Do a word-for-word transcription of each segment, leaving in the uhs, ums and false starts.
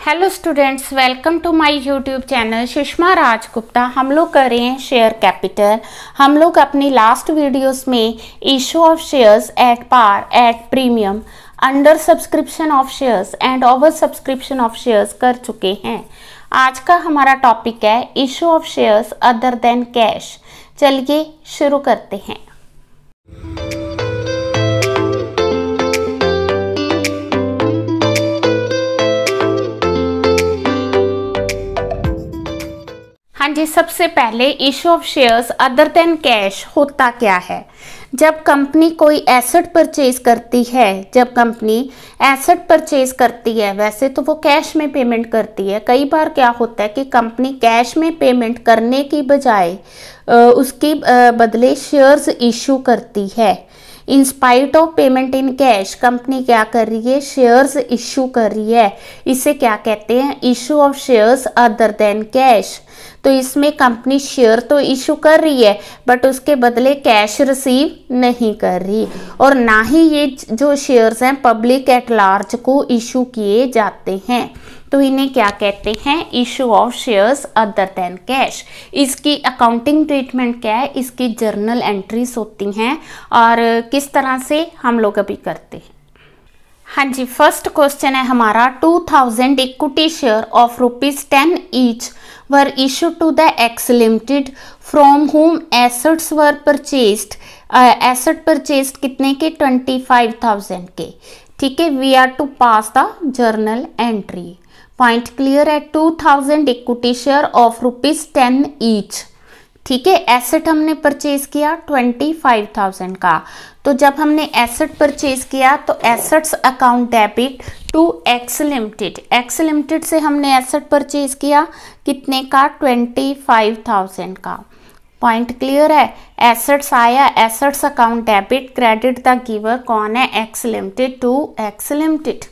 Hello students, welcome to my YouTube channel Sushma Raj Gupta. हम लोग कर रहे हैं शेयर कैपिटल। हम लोग अपनी लास्ट वीडियोस में issue of shares at par, at premium, under subscription of shares and over subscription of shares कर चुके हैं। आज का हमारा टॉपिक है issue of shares other than cash. चलिए शुरू करते हैं। हाँ जी, सबसे पहले issue of shares other than cash होता क्या है। जब कंपनी कोई एसेट परचेज करती है जब कंपनी एसेट परचेज करती है वैसे तो वो कैश में पेमेंट करती है। कई बार क्या होता है कि कंपनी कैश में पेमेंट करने की बजाय उसके बदले शेयर्स इशू करती है। In spite of payment in cash company क्या कर रही है, शेयर्स इशू कर रही है। इसे क्या कहते हैं, issue of shares other than cash. तो इसमें कंपनी शेयर तो इशू कर रही है बट उसके बदले कैश रिसीव नहीं कर रही, और ना ही ये जो शेयर्स हैं पब्लिक एट लार्ज को इशू किए जाते हैं। तो इन्हें क्या कहते हैं, issue of shares other than cash. इसकी अकाउंटिंग ट्रीटमेंट क्या है, इसकी जर्नल एंट्रीज होती हैं और किस तरह से हम लोग अभी करते हैं। हाँ जी, फर्स्ट क्वेश्चन है हमारा, two thousand equity share of rupees ten each were issue to the X limited from whom assets were purchased. Asset purchased कितने के, ट्वेंटी फाइव थाउजेंड के। ठीक है, we are to pass the journal entry. Point clear है। Two thousand equity share of rupees ten each. ठीक है, asset हमने purchase किया ट्वेंटी फाइव थाउजेंड का। तो जब हमने एसेट परचेज किया तो assets account debit to X limited. X limited से हमने एसेट परचेज किया कितने का, ट्वेंटी फाइव थाउजेंड का। पॉइंट क्लियर है। एसेट्स आया, assets account debit, credit the giver कौन है, X limited to X limited.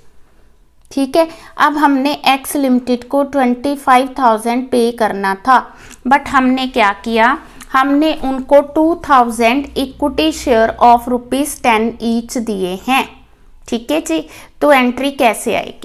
ठीक है, अब हमने एक्स लिमिटेड को ट्वेंटी फाइव थाउजेंड पे करना था बट हमने क्या किया, हमने उनको two thousand equity share of rupees ten each दिए हैं। ठीक है जी, तो एंट्री कैसे आएगी।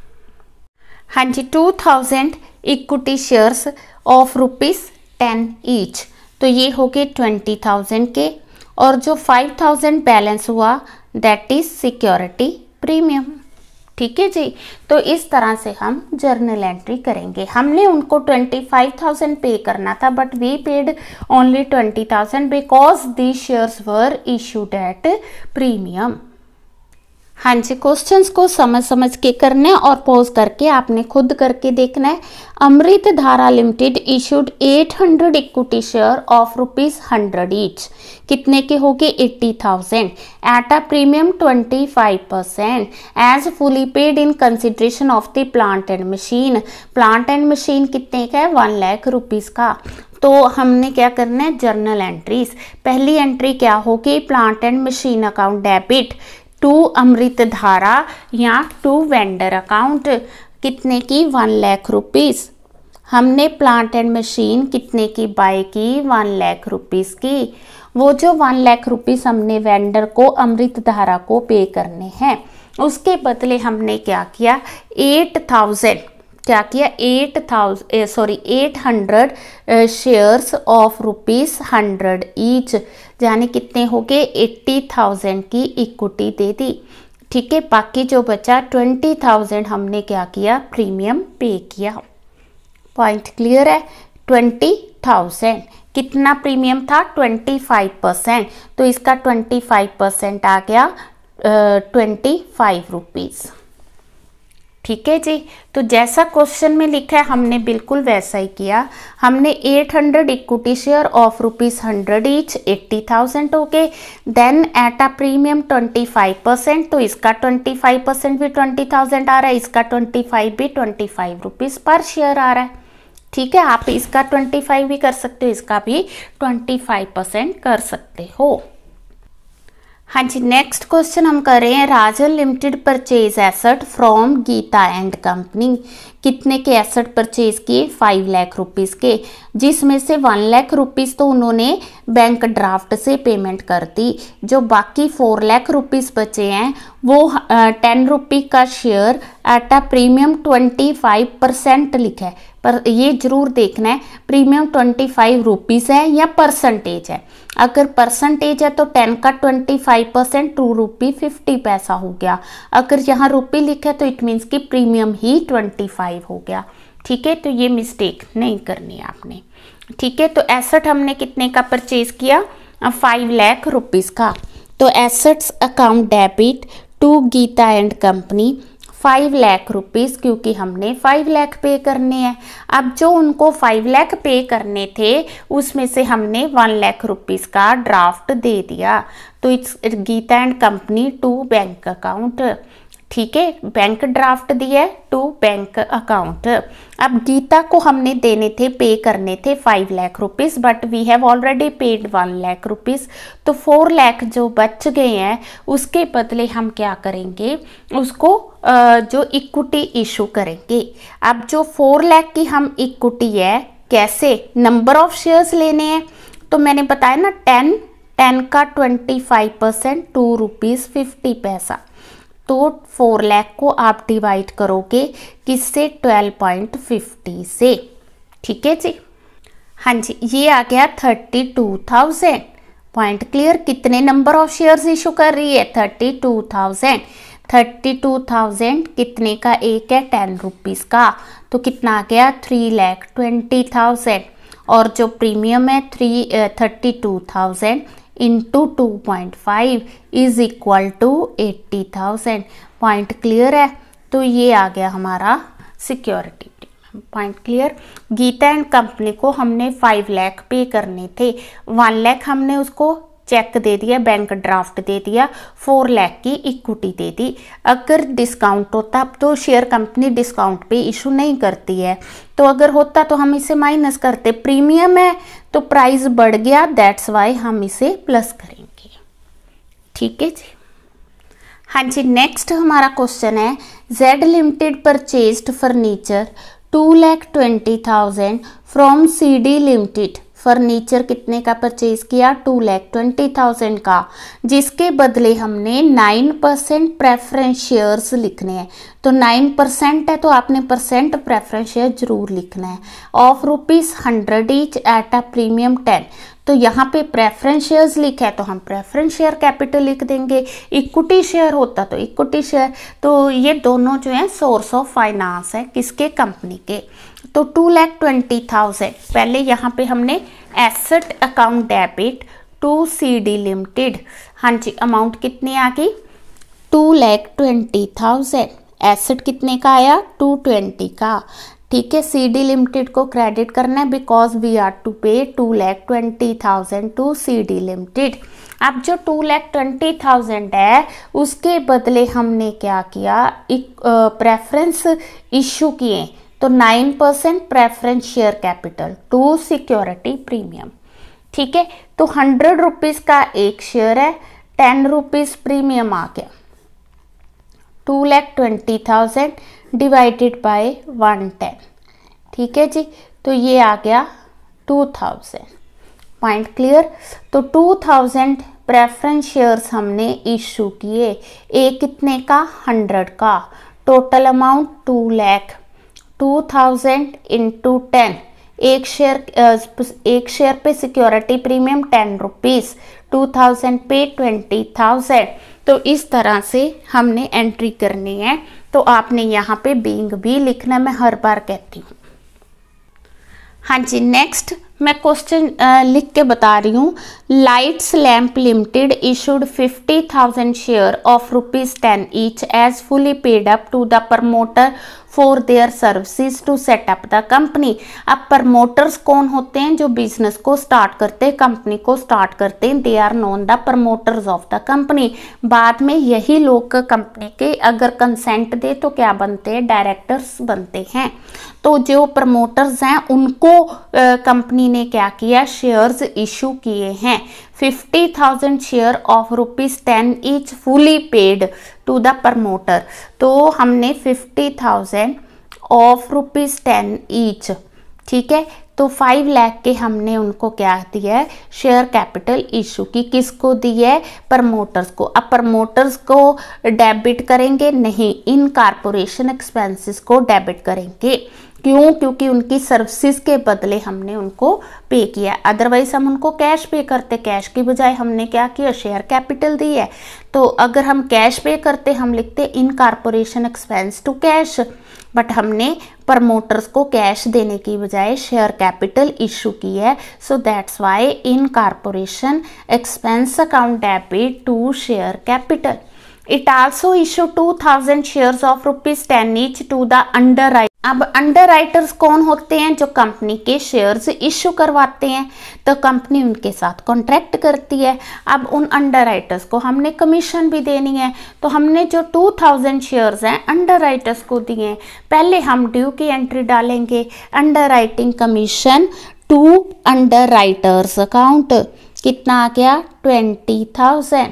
हाँ जी, two thousand equity shares of rupees ten each, तो ये हो गए ट्वेंटी थाउजेंड के, और जो फाइव थाउजेंड बैलेंस हुआ दैट इज सिक्योरिटी प्रीमियम। ठीक है जी, तो इस तरह से हम जर्नल एंट्री करेंगे। हमने उनको ट्वेंटी फाइव थाउजेंड पे करना था but we paid only twenty thousand because the shares were issued at premium. हाँ जी, क्वेश्चंस को समझ समझ के करना है और पॉज करके आपने खुद करके देखना है। Amrit Dhara limited issued eight hundred equity share of rupees hundred each. कितने के हो गए, eighty thousand at a premium twenty five percent as fully paid in consideration of the plant and machine. Plant and machine कितने का है, one lakh rupees का। तो हमने क्या करना है, जर्नल एंट्रीज। पहली एंट्री क्या होगी, plant and machine account debit to Amrit Dhara या टू वेंडर अकाउंट, कितने की, वन लाख रुपीज। हमने प्लांट एंड मशीन कितने की बाय की, वन लाख रुपीज की। वो जो वन लाख रुपीज हमने वेंडर को, अमृत धारा को पे करने हैं, उसके बदले हमने क्या किया, एट थाउजेंड क्या किया, eight thousand sorry eight hundred shares of rupees hundred each, यानी कितने हो गए, एट्टी थाउजेंड की इक्विटी दे दी। ठीक है, बाकी जो बचा ट्वेंटी थाउजेंड हमने क्या किया, प्रीमियम पे किया। पॉइंट क्लियर है। ट्वेंटी थाउजेंड कितना प्रीमियम था, ट्वेंटी फाइव परसेंट, तो इसका ट्वेंटी फाइव परसेंट आ गया ट्वेंटी फाइव रुपीज। ठीक है जी, तो जैसा क्वेश्चन में लिखा है हमने बिल्कुल वैसा ही किया। हमने eight hundred equity share of rupees hundred each, eighty thousand हो गए। Then at a premium twenty five percent, तो इसका ट्वेंटी फाइव परसेंट भी ट्वेंटी थाउजेंड आ रहा है, इसका ट्वेंटी फाइव भी twenty five rupees per share आ रहा है। ठीक है, आप इसका ट्वेंटी फाइव भी कर सकते हो, इसका भी ट्वेंटी फाइव परसेंट कर सकते हो। हाँ जी, नेक्स्ट क्वेश्चन हम कर रहे हैं, Rajan limited purchase asset from Geeta and company. कितने के एसेट परचेज किए, फाइव लाख रुपीस के, जिसमें से वन लाख रुपीस तो उन्होंने बैंक ड्राफ्ट से पेमेंट कर दी। जो बाकी फोर लाख रुपीस बचे हैं वो टेन रुपी का share at a premium twenty five percent लिखा है, पर ये जरूर देखना है प्रीमियम ट्वेंटी फाइव रुपीज़ है या परसेंटेज है। अगर परसेंटेज है तो टेन का twenty five percent two rupee fifty paisa हो गया। अगर यहाँ रुपी लिखा है तो इट मीन्स कि प्रीमियम ही ट्वेंटी फाइव हो गया। ठीक है, तो ये मिस्टेक नहीं करनी है आपने। ठीक है, तो एसेट हमने कितने का परचेज किया, फाइव लाख रुपीज़ का। तो assets account debit to Geeta and company five lakh rupees, क्योंकि हमने फाइव लाख पे करने हैं। अब जो उनको फाइव लाख पे करने थे उसमें से हमने वन लाख रुपीज़ का ड्राफ्ट दे दिया। तो it's Geeta and company to bank account. ठीक है, बैंक ड्राफ्ट दिया है टू बैंक अकाउंट। अब गीता को हमने देने थे, पे करने थे five lakh rupees, but we have already paid one lakh rupees. तो फोर लाख जो बच गए हैं उसके बदले हम क्या करेंगे, उसको जो इक्विटी इशू करेंगे। अब जो फोर लाख की हम इक्विटी है, कैसे, नंबर ऑफ शेयर्स लेने हैं। तो मैंने बताया ना टेन टेन का twenty five percent two rupees fifty paisa. तो फोर लाख को आप डिवाइड करोगे किससे, ट्वेल्व पॉइंट फिफ्टी से। ठीक है जी, हाँ जी, ये आ गया thirty two thousand. Point clear. कितने नंबर ऑफ शेयर्स इशू कर रही है, thirty two thousand. Thirty two thousand कितने का एक है, टेन रुपीज़ का। तो कितना आ गया, थ्री लाख ट्वेंटी थाउजेंड। और जो प्रीमियम है three thirty two thousand into two point five is equal to eighty thousand. Point clear है। तो ये आ गया हमारा security. Point clear. Geeta and company को हमने फाइव लाख पे करने थे, वन लाख हमने उसको चेक दे दिया, बैंक ड्राफ्ट दे दिया, फोर लाख की इक्विटी दे दी। अगर डिस्काउंट होता तो शेयर कंपनी डिस्काउंट पे इशू नहीं करती है, तो अगर होता तो हम इसे माइनस करते। प्रीमियम है तो प्राइस बढ़ गया, दैट्स वाई हम इसे प्लस करेंगे। ठीक है जी, हाँ जी। नेक्स्ट हमारा क्वेश्चन है, Z limited purchased furniture two lakh twenty thousand from C D limited. Furniture कितने का परचेज किया, टू लैख ट्वेंटी थाउजेंड का, जिसके बदले हमने नाइन परसेंट प्रेफरेंस शेयर्स लिखने हैं। तो नाइन परसेंट है तो आपने परसेंट प्रेफरेंस शेयर जरूर लिखना है। Of rupees hundred each at a premium ten. तो यहाँ पे प्रेफरेंस शेयर्स लिखा है तो हम प्रेफरेंस शेयर कैपिटल लिख देंगे। इक्विटी शेयर होता तो इक्विटी शेयर। तो ये दोनों जो है सोर्स ऑफ फाइनेंस है, किसके, कंपनी के। तो टू लैख ट्वेंटी थाउजेंड पहले यहाँ पे हमने asset account debit to C D limited. हाँ जी, अमाउंट कितनी आ गई, two lakh twenty thousand. Asset कितने का आया, टू ट्वेंटी का। ठीक है, सी डी लिमिटेड को क्रेडिट करना है because we are to pay two lakh twenty thousand to C D limited. अब जो टू लैख ट्वेंटी थाउजेंड है उसके बदले हमने क्या किया, एक प्रेफरेंस इशू किए। तो nine percent preference share capital to security premium. ठीक है, तो हंड्रेड रुपीज़ का एक शेयर है, टेन रुपीज़ प्रीमियम आ गया। Two lakh twenty thousand divided by one ten. ठीक है जी, तो ये आ गया टू थाउजेंड। Point clear. तो टू थाउजेंड प्रेफरेंस शेयर्स हमने इशू किए, एक कितने का, हंड्रेड का। Total amount two lakh. Two thousand into ten, एक शेयर एक शेयर पे security premium ten rupees, two thousand पे ट्वेंटी थाउजेंड। तो इस तरह से हमने एंट्री करनी है। तो आपने यहाँ पे बीइंग भी लिखना, मैं हर बार कहती हूँ। हाँ जी, नेक्स्ट मैं क्वेश्चन लिख के बता रही हूँ। Lights lamp limited issued fifty thousand share of rupees ten each as fully paid up to the promoter for their services to set up the company. अब प्रमोटर्स कौन होते हैं, जो बिजनेस को स्टार्ट करते हैं, कंपनी को स्टार्ट करते हैं, they are known the promoters of the company. बाद में यही लोग कंपनी के अगर कंसेंट दे तो क्या बनते हैं, डायरेक्टर्स बनते हैं। तो जो प्रमोटर्स हैं उनको कंपनी ने क्या किया, शेयर्स इशू किए हैं। Fifty thousand share of rupees ten each fully paid to the promoter. तो हमने fifty thousand of rupees ten each, ठीक है, तो फाइव लाख के हमने उनको क्या दिया है, शेयर कैपिटल इशू की। किसको दी है, प्रमोटर्स को। अब प्रमोटर्स को डेबिट करेंगे नहीं, इन कारपोरेशन एक्सपेंसेस को डेबिट करेंगे। क्यों, क्योंकि उनकी सर्विसेज के बदले हमने उनको पे किया, अदरवाइज हम उनको कैश पे करते, कैश की बजाय हमने क्या किया, शेयर कैपिटल दी है। तो अगर हम कैश पे करते हम लिखते incorporation expense to cash, but हमने प्रमोटर्स को कैश देने की बजाय शेयर कैपिटल इशू की है। So that's why incorporation expense account debit to share capital. It also issue two thousand shares of rupees ten each to the underwriter। अब underwriters कौन होते हैं, जो कंपनी के शेयर्स इशू करवाते हैं, तो कंपनी उनके साथ कॉन्ट्रैक्ट करती है। अब उन अंडरराइटर्स को हमने कमीशन भी देनी है, तो हमने जो टू थाउजेंड शेयर्स हैं अंडरराइटर्स को दिए हैं। पहले हम ड्यू की एंट्री डालेंगे, underwriting commission to underwriters account, कितना आ गया, ट्वेंटी थाउजेंड।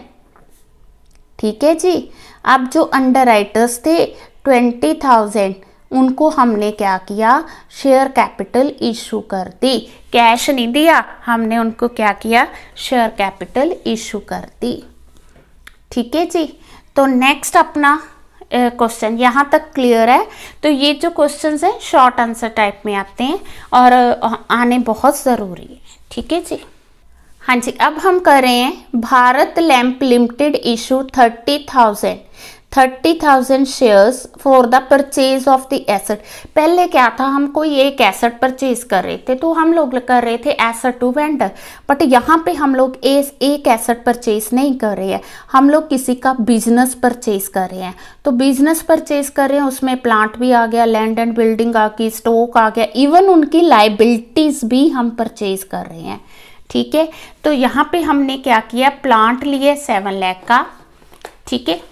ठीक है जी। अब जो अंडरराइटर्स थे ट्वेंटी थाउजेंड, उनको हमने क्या किया, शेयर कैपिटल इशू कर दी, कैश नहीं दिया, हमने उनको क्या किया, शेयर कैपिटल इशू कर दी। ठीक है जी। तो नेक्स्ट अपना क्वेश्चन यहाँ तक क्लियर है। तो ये जो क्वेश्चंस हैं शॉर्ट आंसर टाइप में आते हैं और आने बहुत ज़रूरी है। ठीक है जी। हाँ जी, अब हम कर रहे हैं Bharat lamp limited issue thirty thousand thirty thousand shares for the purchase of the asset. पहले क्या था, हम कोई एक एसेट परचेज कर रहे थे, तो हम लोग कर रहे थे एसेट टू वेंडर, बट यहाँ पे हम लोग एक एसेट परचेज नहीं कर रहे हैं, हम लोग किसी का बिजनेस परचेज कर रहे हैं। तो बिजनेस परचेज कर रहे हैं, उसमें प्लांट भी आ गया, लैंड एंड बिल्डिंग आ गई, स्टॉक आ गया, इवन उनकी लाइबिलिटीज भी हम परचेज कर रहे हैं। ठीक है। तो यहाँ पे हमने क्या किया, प्लांट लिए सेवन लाख का। ठीक है,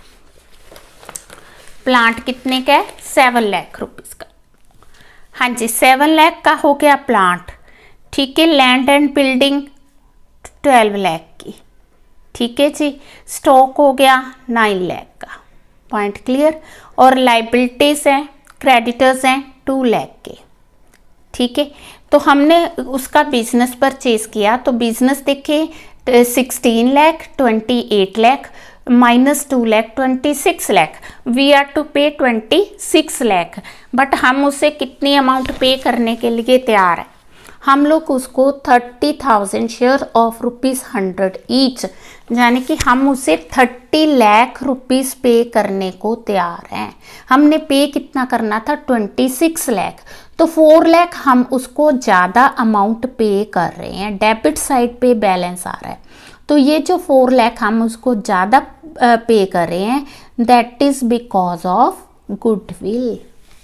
प्लांट कितने का है, सेवन लाख रुपीस का। हाँ जी, सेवन लाख का हो गया प्लांट। ठीक है, land and building twelve lakh की। ठीक है जी, स्टॉक हो गया नाइन लाख का। Point clear. और लाइबिलिटीज हैं, क्रेडिटर्स हैं टू लाख के। ठीक है, तो हमने उसका बिजनेस परचेज किया, तो बिजनेस देखे sixteen lakh, twenty eight lakh minus two lakh, twenty six lakh. We are to pay twenty six lakh, but हम उसे कितनी अमाउंट पे करने के लिए तैयार है, हम लोग उसको thirty thousand share of rupees hundred each, यानी कि हम उसे थर्टी लाख रुपीस पे करने को तैयार हैं। हमने पे कितना करना था, ट्वेंटी सिक्स लाख, तो फोर लाख हम उसको ज़्यादा अमाउंट पे कर रहे हैं, डेबिट साइड पे बैलेंस आ रहा है। तो ये जो फोर लाख हम उसको ज़्यादा पे कर रहे हैं, that is because of goodwill.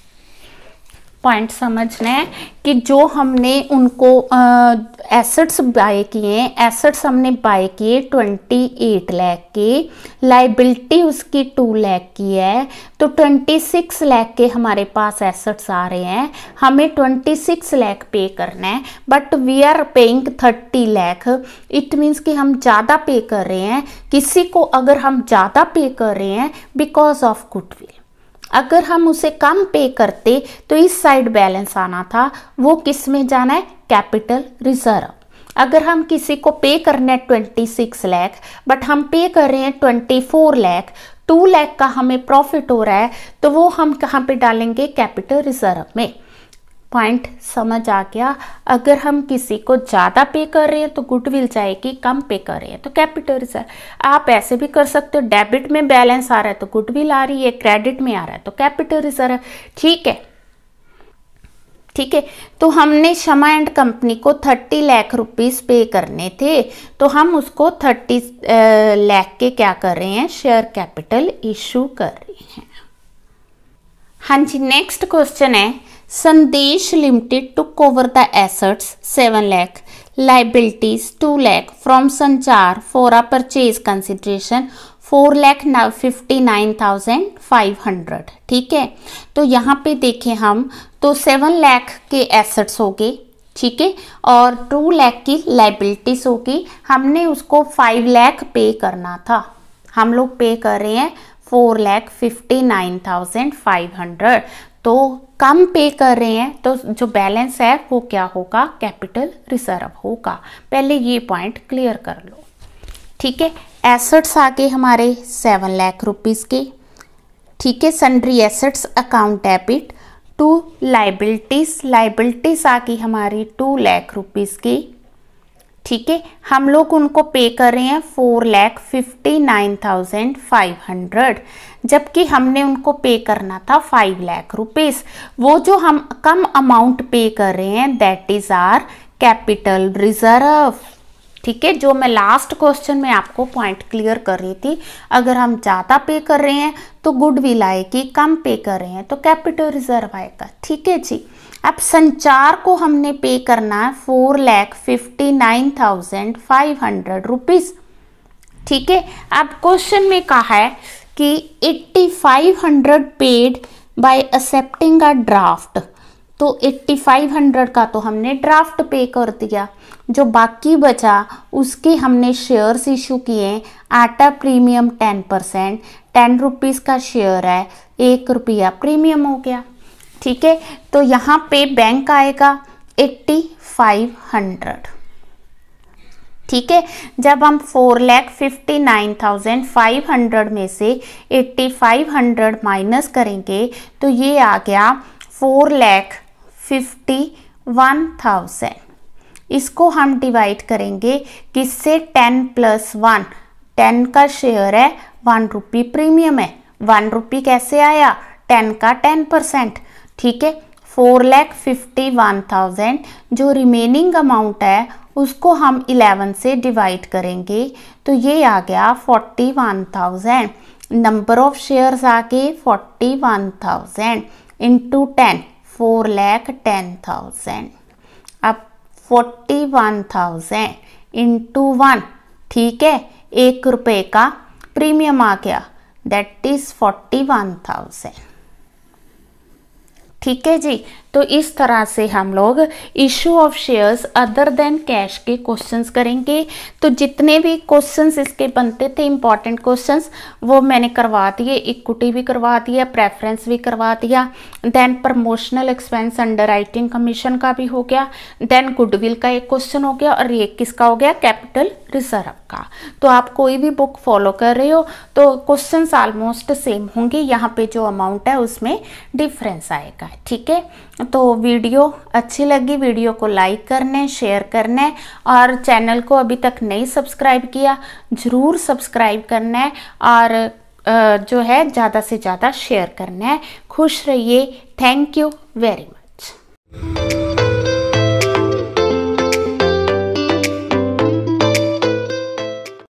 Point समझना है कि जो हमने उनको एसेट्स बाय किए, एसेट्स हमने बाय किए ट्वेंटी एट लाख के, लाइबिलिटी उसकी टू लाख की है, तो ट्वेंटी सिक्स लाख के हमारे पास एसेट्स आ रहे हैं, हमें ट्वेंटी सिक्स लाख पे करना है, but we are paying thirty lakh. It means कि हम ज़्यादा पे कर रहे हैं किसी को, अगर हम ज़्यादा पे कर रहे हैं बिकॉज ऑफ गुडविल। अगर हम उसे कम पे करते तो इस साइड बैलेंस आना था, वो किस में जाना है, कैपिटल रिजर्व। अगर हम किसी को पे करना है ट्वेंटी सिक्स लाख, बट हम पे कर रहे हैं twenty four lakh, two lakh का हमें प्रॉफिट हो रहा है, तो वो हम कहाँ पे डालेंगे, कैपिटल रिजर्व में। पॉइंट समझ आ गया। अगर हम किसी को ज़्यादा पे कर रहे हैं तो गुडविल जाएगी, कम पे कर रहे हैं तो कैपिटल रिजर्व। आप ऐसे भी कर सकते हो, डेबिट में बैलेंस आ रहा है तो गुडविल आ रही है, क्रेडिट में आ रहा है तो कैपिटल रिजर्व। ठीक है, ठीक है। तो हमने शमा एंड कंपनी को थर्टी लाख रुपीस पे करने थे, तो हम उसको थर्टी लाख के क्या कर रहे हैं, शेयर कैपिटल इशू कर रहे हैं। हाँ जी, नेक्स्ट क्वेश्चन है, Sandesh limited took over the assets seven lakh, liabilities two lakh from Sanchar for a purchase consideration four lakh fifty nine thousand five hundred. ठीक है, तो यहाँ पे देखें हम तो सेवन लाख के एसेट्स हो गए, ठीक है, और टू लाख की लाइबिलिटीज होगी। हमने उसको फाइव लाख पे करना था, हम लोग पे कर रहे हैं four lakh fifty nine thousand five hundred. तो कम पे कर रहे हैं तो जो बैलेंस है वो क्या होगा, कैपिटल रिजर्व होगा। पहले ये पॉइंट क्लियर कर लो, ठीक है। एसेट्स आगे हमारे सेवन लाख रुपीज़ के, ठीक है। Sundry assets account debit to liabilities, liabilities आ गई हमारी टू लाख रुपीज़ की, ठीक है। हम लोग उनको पे कर रहे हैं four lakh fifty nine thousand five hundred, जबकि हमने उनको पे करना था फाइव लाख रुपीज़। वो जो हम कम अमाउंट पे कर रहे हैं that is our capital reserve, ठीक है। जो मैं लास्ट क्वेश्चन में आपको पॉइंट क्लियर कर रही थी, अगर हम ज़्यादा पे कर रहे हैं तो गुडविल आएगी, कम पे कर रहे हैं तो कैपिटल रिजर्व आएगा, ठीक है जी। अब संचार को हमने पे करना है four lakh fifty nine thousand five hundred rupees, ठीक है। अब क्वेश्चन में कहा है कि eighty five hundred paid by accepting a draft, तो एट्टी फाइव हंड्रेड का तो हमने ड्राफ्ट पे कर दिया, जो बाकी बचा उसके हमने शेयर्स इशू किए at a premium ten percent, ten rupees का शेयर है, एक रुपया प्रीमियम हो गया, ठीक है। तो यहाँ पे बैंक आएगा एट्टी फाइव हंड्रेड, ठीक है। जब हम four lakh fifty nine thousand five hundred में से एट्टी फाइव हंड्रेड माइनस करेंगे तो ये आ गया four lakh fifty one thousand. इसको हम डिवाइड करेंगे किससे, टेन प्लस वन, टेन का शेयर है, वन रुपी प्रीमियम है, वन रुपी कैसे आया, टेन का टेन परसेंट, ठीक है। Four lakh fifty one thousand, जो रिमेनिंग अमाउंट है उसको हम इलेवन से डिवाइड करेंगे तो ये आ गया forty one thousand. Number of shares आ गए forty one thousand into ten, four lakh ten thousand. अब forty one thousand into one, ठीक है, एक रुपए का प्रीमियम आ गया, that is forty one thousand, ठीक है जी। तो इस तरह से हम लोग issue of shares other than cash के क्वेश्चंस करेंगे। तो जितने भी क्वेश्चंस इसके बनते थे इंपॉर्टेंट क्वेश्चंस वो मैंने करवा दिए, इक्विटी भी करवा दिया, प्रेफरेंस भी करवा दिया, then promotional expense underwriting commission का भी हो गया, देन गुडविल का एक क्वेश्चन हो गया और ये किसका हो गया, कैपिटल रिजर्व का। तो आप कोई भी बुक फॉलो कर रहे हो तो क्वेश्चंस ऑलमोस्ट सेम होंगे, यहाँ पे जो अमाउंट है उसमें डिफरेंस आएगा, ठीक है। तो वीडियो अच्छी लगी, वीडियो को लाइक करने, शेयर करने, और चैनल को अभी तक नहीं सब्सक्राइब किया ज़रूर सब्सक्राइब करना है, और जो है ज़्यादा से ज़्यादा शेयर करना है। खुश रहिए, थैंक यू वेरी मच।